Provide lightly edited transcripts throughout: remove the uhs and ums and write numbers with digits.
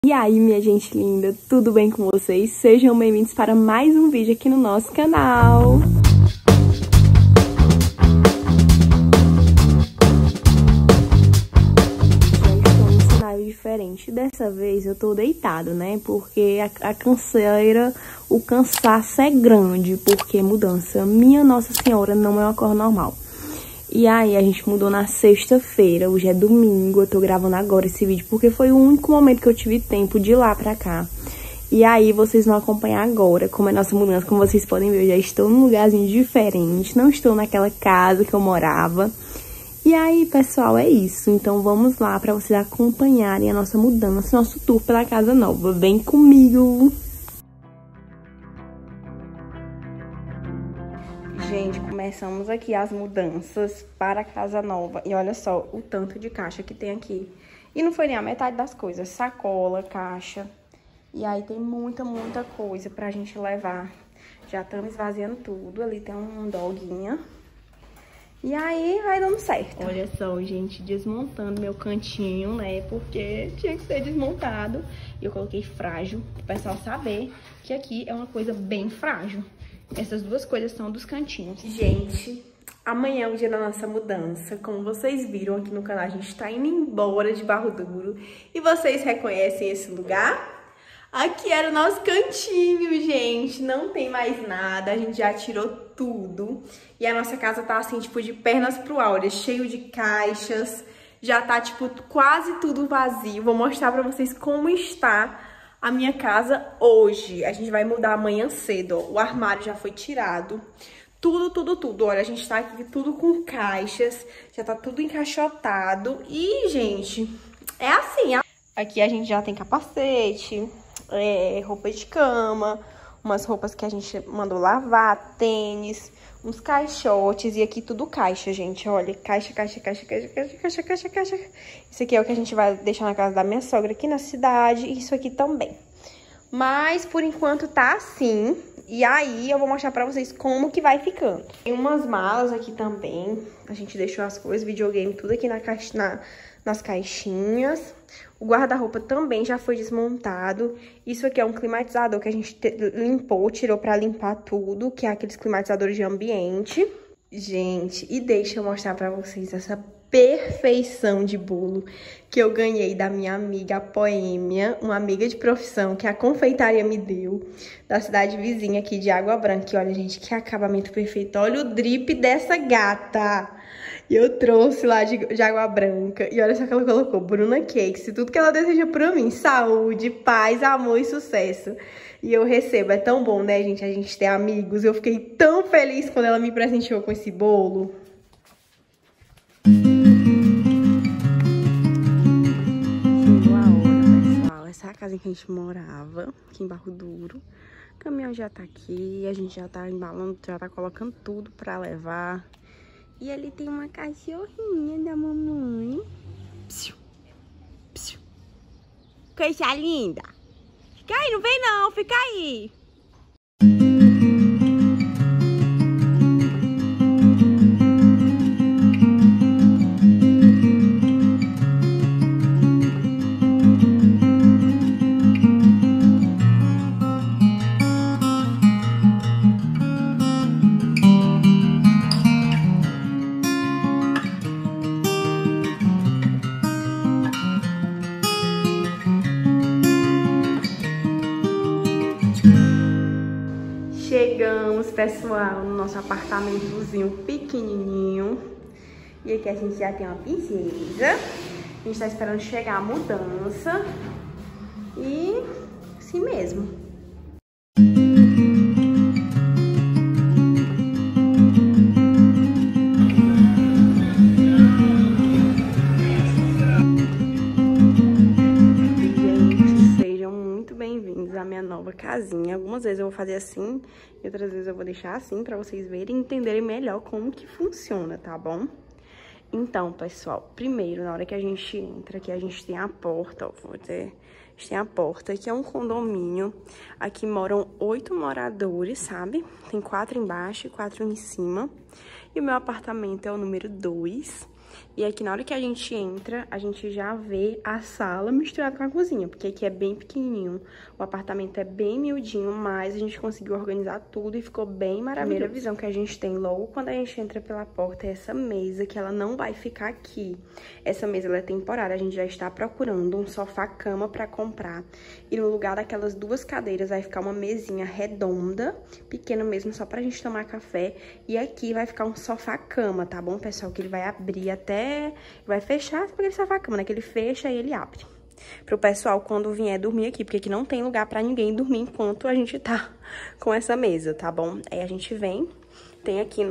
E aí, minha gente linda, tudo bem com vocês? Sejam bem-vindos para mais um vídeo aqui no nosso canal. Já estou num cenário diferente. Dessa vez eu tô deitado, né? Porque a canseira, o cansaço é grande, porque mudança. Minha Nossa Senhora, não é uma coisa normal. E aí, a gente mudou na sexta-feira, hoje é domingo, eu tô gravando agora esse vídeo, porque foi o único momento que eu tive tempo de ir lá pra cá. E aí, vocês vão acompanhar agora como é a nossa mudança. Como vocês podem ver, eu já estou num lugarzinho diferente, não estou naquela casa que eu morava. E aí, pessoal, é isso. Então, vamos lá pra vocês acompanharem a nossa mudança, nosso tour pela casa nova. Vem comigo! Gente, começamos aqui as mudanças para a casa nova. E olha só o tanto de caixa que tem aqui. E não foi nem a metade das coisas. Sacola, caixa. E aí tem muita coisa pra gente levar. Já estamos esvaziando tudo. Ali tem um doguinha. E aí vai dando certo. Olha só, gente, desmontando meu cantinho, né? Porque tinha que ser desmontado. E eu coloquei frágil, para o pessoal saber que aqui é uma coisa bem frágil. Essas duas coisas são dos cantinhos. Gente, amanhã é o dia da nossa mudança. Como vocês viram aqui no canal, a gente tá indo embora de Barro Duro. E vocês reconhecem esse lugar? Aqui era o nosso cantinho, gente. Não tem mais nada, a gente já tirou tudo. E a nossa casa tá assim, tipo, de pernas pro ar, cheio de caixas. Já tá, tipo, quase tudo vazio. Vou mostrar pra vocês como está a minha casa hoje. A gente vai mudar amanhã cedo, ó. O armário já foi tirado. Tudo. Olha, a gente tá aqui tudo com caixas. Já tá tudo encaixotado. E, gente, é assim. Aqui a gente já tem capacete, roupa de cama, umas roupas que a gente mandou lavar, tênis, uns caixotes. E aqui tudo caixa, gente. Olha, caixa. Isso aqui é o que a gente vai deixar na casa da minha sogra aqui na cidade. E isso aqui também. Mas, por enquanto, tá assim. E aí, eu vou mostrar pra vocês como que vai ficando. Tem umas malas aqui também. A gente deixou as coisas, videogame, tudo aqui nas caixinhas. O guarda-roupa também já foi desmontado. Isso aqui é um climatizador que a gente limpou, tirou pra limpar tudo, que é aqueles climatizadores de ambiente. Gente, e deixa eu mostrar pra vocês essa perfeição de bolo que eu ganhei da minha amiga Poêmia, uma amiga de profissão que a confeitaria me deu, da cidade vizinha aqui de Água Branca. E olha, gente, que acabamento perfeito. Olha o drip dessa gata. E eu trouxe lá de Água Branca. E olha só que ela colocou, Bruna Cakes. E tudo que ela deseja pra mim. Saúde, paz, amor e sucesso. E eu recebo. É tão bom, né, gente? A gente ter amigos. Eu fiquei tão feliz quando ela me presenteou com esse bolo. Chegou a hora, pessoal. Essa é a casa em que a gente morava, aqui em Barro Duro. O caminhão já tá aqui. A gente já tá embalando, já tá colocando tudo pra levar. E ali tem uma cachorrinha da mamãe. Psiu, psiu. Coisa linda. Fica aí, não vem não, fica aí. Chegamos, pessoal, no nosso apartamentozinho pequenininho. E aqui a gente já tem uma princesa. A gente tá esperando chegar a mudança. E assim mesmo. A minha nova casinha. Algumas vezes eu vou fazer assim e outras vezes eu vou deixar assim pra vocês verem e entenderem melhor como que funciona, tá bom? Então, pessoal, primeiro, na hora que a gente entra aqui, a gente tem a porta, ó, vou dizer, a gente tem a porta, aqui é um condomínio, aqui moram 8 moradores, sabe? Tem 4 embaixo e 4 em cima, e o meu apartamento é o número 2. E aqui, na hora que a gente entra, a gente já vê a sala misturada com a cozinha, porque aqui é bem pequenininho, o apartamento é bem miudinho, mas a gente conseguiu organizar tudo e ficou bem maravilhoso. A primeira visão que a gente tem logo quando a gente entra pela porta é essa mesa, que ela não vai ficar aqui. Essa mesa, ela é temporária, a gente já está procurando um sofá-cama pra comprar. E no lugar daquelas duas cadeiras vai ficar uma mesinha redonda, pequena mesmo, só pra gente tomar café. E aqui vai ficar um sofá-cama, tá bom, pessoal? Que ele vai abrir até... vai fechar aquele sofá-cama, né? Que ele fecha e ele abre. Pro pessoal quando vier dormir aqui, porque aqui não tem lugar pra ninguém dormir enquanto a gente tá com essa mesa, tá bom? Aí a gente vem, tem aqui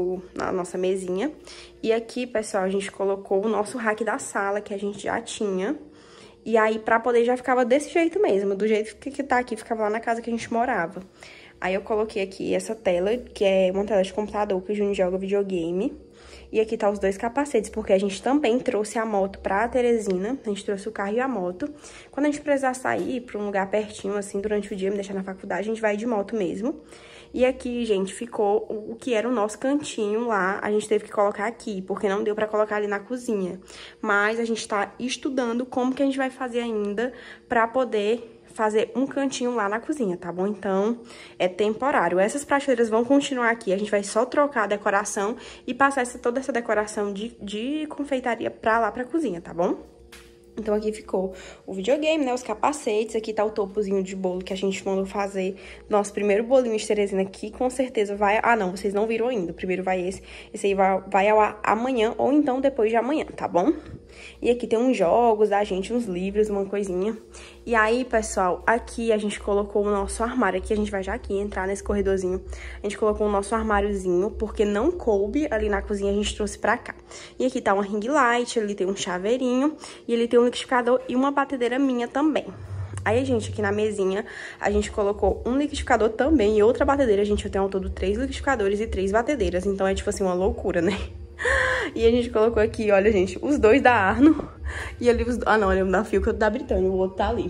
a nossa mesinha. E aqui, pessoal, a gente colocou o nosso rack da sala, que a gente já tinha. E aí, pra poder, já ficava desse jeito mesmo, do jeito que tá aqui, ficava lá na casa que a gente morava. Aí eu coloquei aqui essa tela, que é uma tela de computador, que o Júnior joga videogame. E aqui tá os dois capacetes, porque a gente também trouxe a moto pra Teresina. A gente trouxe o carro e a moto. Quando a gente precisar sair pra um lugar pertinho, assim, durante o dia, me deixar na faculdade, a gente vai de moto mesmo. E aqui, gente, ficou o que era o nosso cantinho lá. A gente teve que colocar aqui, porque não deu pra colocar ali na cozinha. Mas a gente tá estudando como que a gente vai fazer ainda pra poder fazer um cantinho lá na cozinha, tá bom? Então, é temporário. Essas prateleiras vão continuar aqui, a gente vai só trocar a decoração e passar toda essa decoração de confeitaria pra lá pra cozinha, tá bom? Então, aqui ficou o videogame, né, os capacetes, aqui tá o topozinho de bolo que a gente mandou fazer, nosso primeiro bolinho de Teresina, que com certeza vai... Ah, não, vocês não viram ainda, primeiro vai esse aí vai ao ar amanhã ou então depois de amanhã, tá bom? E aqui tem uns jogos da gente, uns livros, uma coisinha. E aí, pessoal, aqui a gente colocou o nosso armário, aqui a gente vai já aqui entrar nesse corredorzinho. A gente colocou o nosso armáriozinho, porque não coube ali na cozinha, a gente trouxe pra cá. E aqui tá uma ring light, ali tem um chaveirinho, e ali tem um liquidificador e uma batedeira minha também. Aí, gente, aqui na mesinha, a gente colocou um liquidificador também e outra batedeira. Gente, eu tenho ao todo 3 liquidificadores e 3 batedeiras, então é tipo assim, uma loucura, né? E a gente colocou aqui, olha, gente, os dois da Arno e ali os... Ah, não, olha, um da Fio, que o da Britânia, o outro tá ali.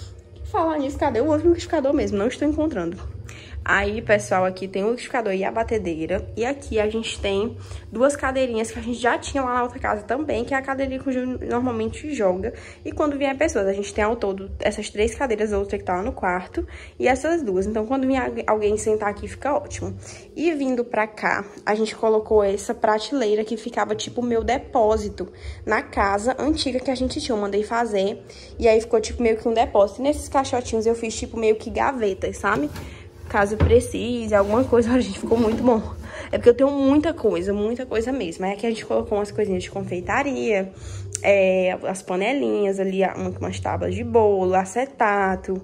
Falar nisso, cadê o outro liquidificador mesmo? Não estou encontrando. Aí, pessoal, aqui tem o liquidificador e a batedeira. E aqui a gente tem duas cadeirinhas que a gente já tinha lá na outra casa também, que é a cadeirinha que o Júnior normalmente joga. E quando vier pessoas, a gente tem ao todo essas 3 cadeiras, a outra que tá lá no quarto, e essas duas. Então, quando vier alguém sentar aqui, fica ótimo. E vindo pra cá, a gente colocou essa prateleira que ficava tipo o meu depósito na casa antiga que a gente tinha. Eu mandei fazer, e aí ficou tipo meio que um depósito. E nesses caixotinhos eu fiz tipo meio que gavetas, sabe? Caso precise, alguma coisa, olha, gente, ficou muito bom. É porque eu tenho muita coisa mesmo. Aí aqui a gente colocou umas coisinhas de confeitaria, as panelinhas ali, umas tábuas de bolo, acetato,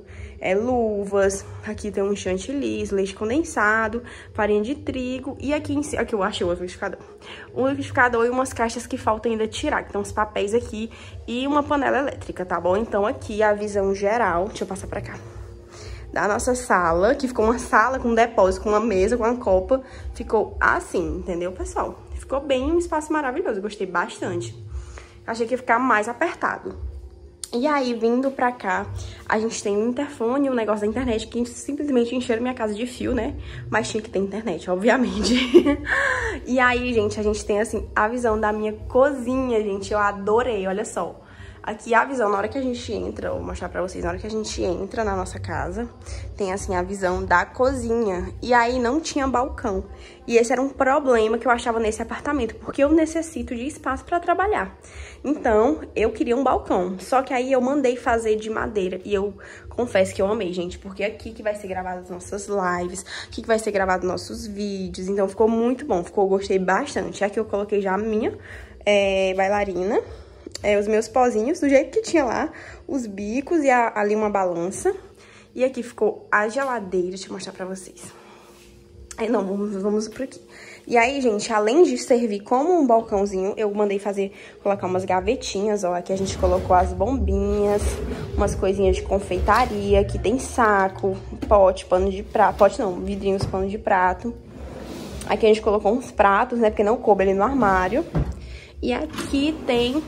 luvas. Aqui tem um chantilly, leite condensado, farinha de trigo. E aqui em cima, aqui eu achei o liquidificador. Um liquidificador e umas caixas que faltam ainda tirar. Então, os papéis aqui e uma panela elétrica, tá bom? Então, aqui a visão geral, deixa eu passar pra cá, da nossa sala, que ficou uma sala com depósito, com uma mesa, com uma copa. Ficou assim, entendeu, pessoal? Ficou bem um espaço maravilhoso, eu gostei bastante. Achei que ia ficar mais apertado. E aí, vindo pra cá, a gente tem um interfone, um negócio da internet, que simplesmente encheram minha casa de fio, né? Mas tinha que ter internet, obviamente. E aí, gente, a gente tem, assim, a visão da minha cozinha, gente. Eu adorei, olha só. Aqui a visão, na hora que a gente entra, vou mostrar pra vocês, na hora que a gente entra na nossa casa, tem assim a visão da cozinha. E aí não tinha balcão. E esse era um problema que eu achava nesse apartamento, porque eu necessito de espaço pra trabalhar. Então, eu queria um balcão. Só que aí eu mandei fazer de madeira. E eu confesso que eu amei, gente, porque aqui que vai ser gravado as nossas lives, aqui que vai ser gravado nossos vídeos. Então ficou muito bom, gostei bastante. Aqui eu coloquei já a minha bailarina. Os meus pozinhos, do jeito que tinha lá, os bicos e ali uma balança. E aqui ficou a geladeira, deixa eu mostrar pra vocês. Não, vamos por aqui. E aí, gente, além de servir como um balcãozinho, eu mandei colocar umas gavetinhas, ó. Aqui a gente colocou as bombinhas, umas coisinhas de confeitaria. Aqui tem saco, pote, pano de prato. Pote não, vidrinhos, pano de prato. Aqui a gente colocou uns pratos, né, porque não coube ali no armário. E aqui tem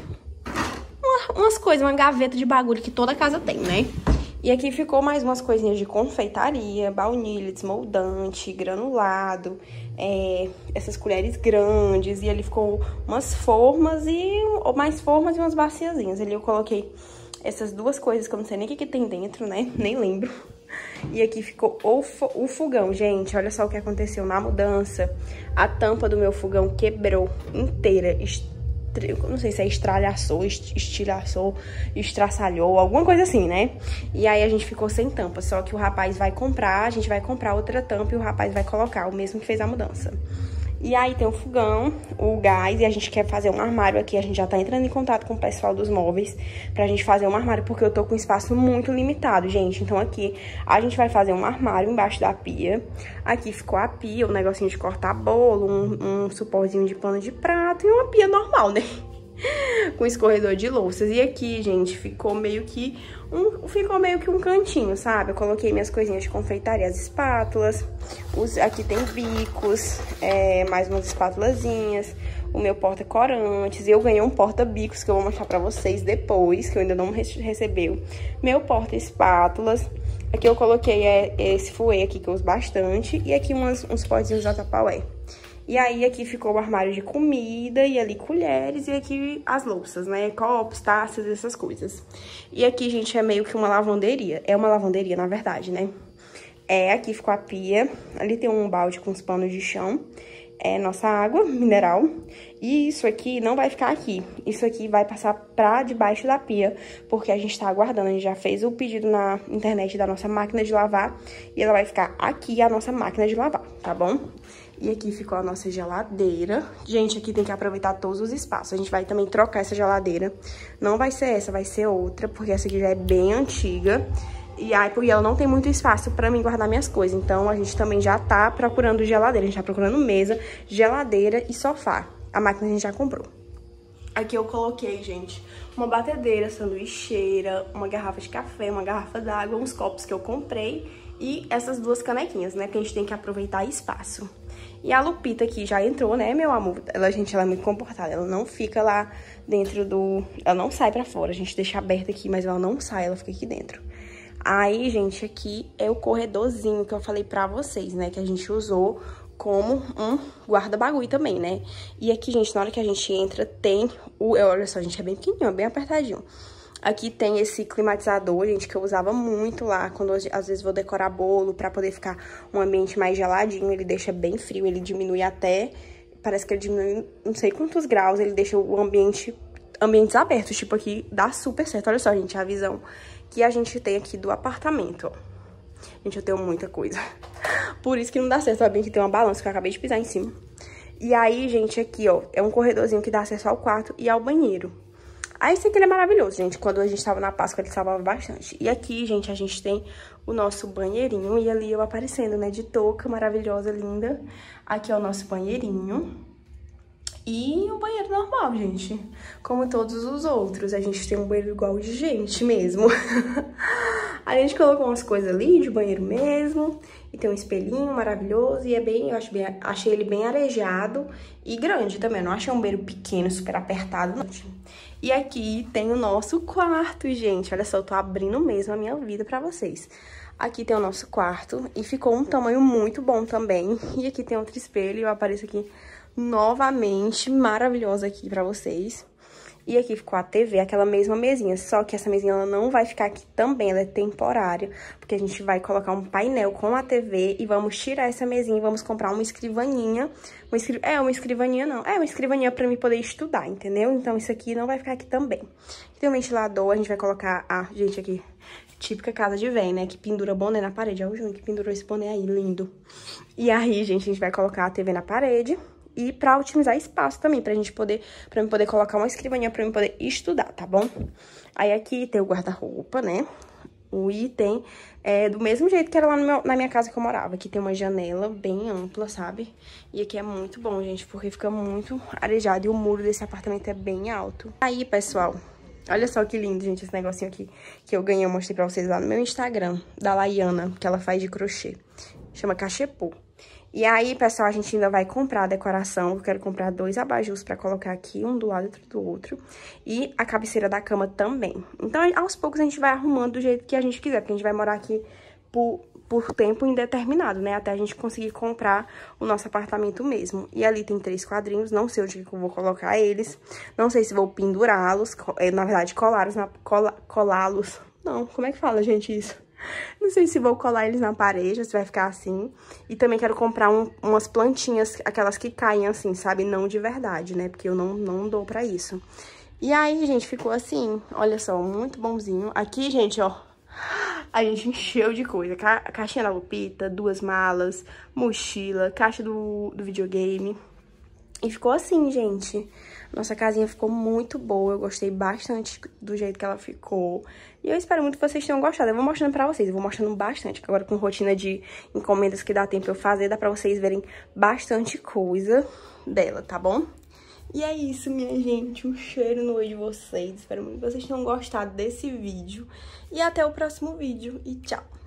umas coisas, uma gaveta de bagulho que toda casa tem, né? E aqui ficou mais umas coisinhas de confeitaria, baunilha, desmoldante, granulado, essas colheres grandes. E ali ficou umas formas mais formas e umas baciazinhas. Ali eu coloquei essas duas coisas que eu não sei nem o que tem dentro, né? Nem lembro. E aqui ficou o fogão, gente. Olha só o que aconteceu na mudança. A tampa do meu fogão quebrou inteira. Não sei se é estralhaçou, estilhaçou, estraçalhou, alguma coisa assim, né? E aí a gente ficou sem tampa. Só que o rapaz vai comprar, a gente vai comprar outra tampa e o rapaz vai colocar, o mesmo que fez a mudança. E aí tem o fogão, o gás, e a gente quer fazer um armário aqui. A gente já tá entrando em contato com o pessoal dos móveis pra gente fazer um armário, porque eu tô com espaço muito limitado, gente. Então aqui a gente vai fazer um armário embaixo da pia. Aqui ficou a pia, um negocinho de cortar bolo, um suporzinho de pano de prato e uma pia normal, né? Com escorredor de louças. E aqui, gente, ficou meio que um cantinho, sabe? Eu coloquei minhas coisinhas de confeitaria, as espátulas. Aqui tem bicos, mais umas espátulazinhas. O meu porta-corantes. E eu ganhei um porta-bicos que eu vou mostrar pra vocês depois, que eu ainda não recebeu. Meu porta-espátulas. Aqui eu coloquei esse fouet aqui que eu uso bastante. E aqui uns potinhos da Tupperware. E aí, aqui ficou o armário de comida, e ali colheres, e aqui as louças, né? Copos, taças, essas coisas. E aqui, gente, é meio que uma lavanderia. É uma lavanderia, na verdade, né? Aqui ficou a pia. Ali tem um balde com os panos de chão. Nossa água mineral. E isso aqui não vai ficar aqui. Isso aqui vai passar pra debaixo da pia, porque a gente tá aguardando. A gente já fez o pedido na internet da nossa máquina de lavar. E ela vai ficar aqui, a nossa máquina de lavar, tá bom? E aqui ficou a nossa geladeira. Gente, aqui tem que aproveitar todos os espaços. A gente vai também trocar essa geladeira. Não vai ser essa, vai ser outra, porque essa aqui já é bem antiga. E aí, porque ela não tem muito espaço pra mim guardar minhas coisas. Então, a gente também já tá procurando geladeira. A gente tá procurando mesa, geladeira e sofá. A máquina a gente já comprou. Aqui eu coloquei, gente, uma batedeira, sanduicheira, uma garrafa de café, uma garrafa d'água, uns copos que eu comprei e essas duas canequinhas, né? Porque a gente tem que aproveitar espaço. E a Lupita aqui já entrou, né, meu amor? Ela é muito comportada, ela não fica lá dentro ela não sai pra fora, a gente deixa aberta aqui, mas ela não sai, ela fica aqui dentro. Aí, gente, aqui é o corredorzinho que eu falei pra vocês, né, que a gente usou como um guarda-bagulho também, né? E aqui, gente, na hora que a gente entra, tem olha só, gente, é bem pequenininho, bem apertadinho. Aqui tem esse climatizador, gente, que eu usava muito lá, quando às vezes vou decorar bolo, pra poder ficar um ambiente mais geladinho. Ele deixa bem frio, ele diminui até, parece que ele diminui não sei quantos graus, ele deixa o ambientes abertos, tipo aqui, dá super certo. Olha só, gente, a visão que a gente tem aqui do apartamento, ó. Gente, eu tenho muita coisa. Por isso que não dá certo, ó, bem que tem uma balança que eu acabei de pisar em cima. E aí, gente, aqui, ó, é um corredorzinho que dá acesso ao quarto e ao banheiro. Aí, esse aqui ele é maravilhoso, gente. Quando a gente tava na Páscoa, ele salvava bastante. E aqui, gente, a gente tem o nosso banheirinho. E ali eu aparecendo, né, de touca, maravilhosa, linda. Aqui é o nosso banheirinho. E o banheiro normal, gente. Como todos os outros. A gente tem um banheiro igual de gente mesmo. A gente colocou umas coisas ali de banheiro mesmo. E tem um espelhinho maravilhoso. E é bem, achei ele bem arejado e grande também. Não achei um banheiro pequeno, super apertado, não. E aqui tem o nosso quarto, gente. Olha só, eu tô abrindo mesmo a minha vida pra vocês. Aqui tem o nosso quarto e ficou um tamanho muito bom também. E aqui tem outro espelho e eu apareço aqui novamente, maravilhosa aqui pra vocês. E aqui ficou a TV, aquela mesma mesinha, só que essa mesinha ela não vai ficar aqui também, ela é temporária, porque a gente vai colocar um painel com a TV e vamos tirar essa mesinha e vamos comprar uma escrivaninha. Uma escrivaninha pra mim poder estudar, entendeu? Então isso aqui não vai ficar aqui também. Aqui tem um ventilador, a gente vai colocar gente, aqui, típica casa de véio, né, que pendura boné na parede. Olha o Júnior que pendurou esse boné aí, lindo. E aí, gente, a gente vai colocar a TV na parede. E pra otimizar espaço também, pra mim poder colocar uma escrivaninha pra mim poder estudar, tá bom? Aí aqui tem o guarda-roupa, né? O item do mesmo jeito que era lá na minha casa que eu morava. Aqui tem uma janela bem ampla, sabe? E aqui é muito bom, gente, porque fica muito arejado e o muro desse apartamento é bem alto. Aí, pessoal, olha só que lindo, gente, esse negocinho aqui que eu ganhei, eu mostrei pra vocês lá no meu Instagram, da Laiana, que ela faz de crochê. Chama cachepô. E aí, pessoal, a gente ainda vai comprar a decoração. Eu quero comprar 2 abajus pra colocar aqui, um do lado e outro do outro. E a cabeceira da cama também. Então, aos poucos, a gente vai arrumando do jeito que a gente quiser. Porque a gente vai morar aqui por tempo indeterminado, né? Até a gente conseguir comprar o nosso apartamento mesmo. E ali tem 3 quadrinhos, não sei onde que eu vou colocar eles. Não sei se vou pendurá-los, na verdade, colá-los. Não, como é que fala, gente, isso? Não sei se vou colar eles na parede, ou se vai ficar assim. E também quero comprar umas plantinhas, aquelas que caem assim, sabe? Não de verdade, né? Porque eu não dou pra isso. E aí, gente, ficou assim, olha só, muito bonzinho. Aqui, gente, ó, a gente encheu de coisa. Caixinha da Lupita, 2 malas, mochila, caixa do videogame. E ficou assim, gente. Nossa casinha ficou muito boa, eu gostei bastante do jeito que ela ficou. E eu espero muito que vocês tenham gostado. Eu vou mostrando pra vocês, eu vou mostrando bastante. Agora com rotina de encomendas que dá tempo eu fazer, dá pra vocês verem bastante coisa dela, tá bom? E é isso, minha gente. Um cheiro no olho de vocês. Espero muito que vocês tenham gostado desse vídeo. E até o próximo vídeo. E tchau!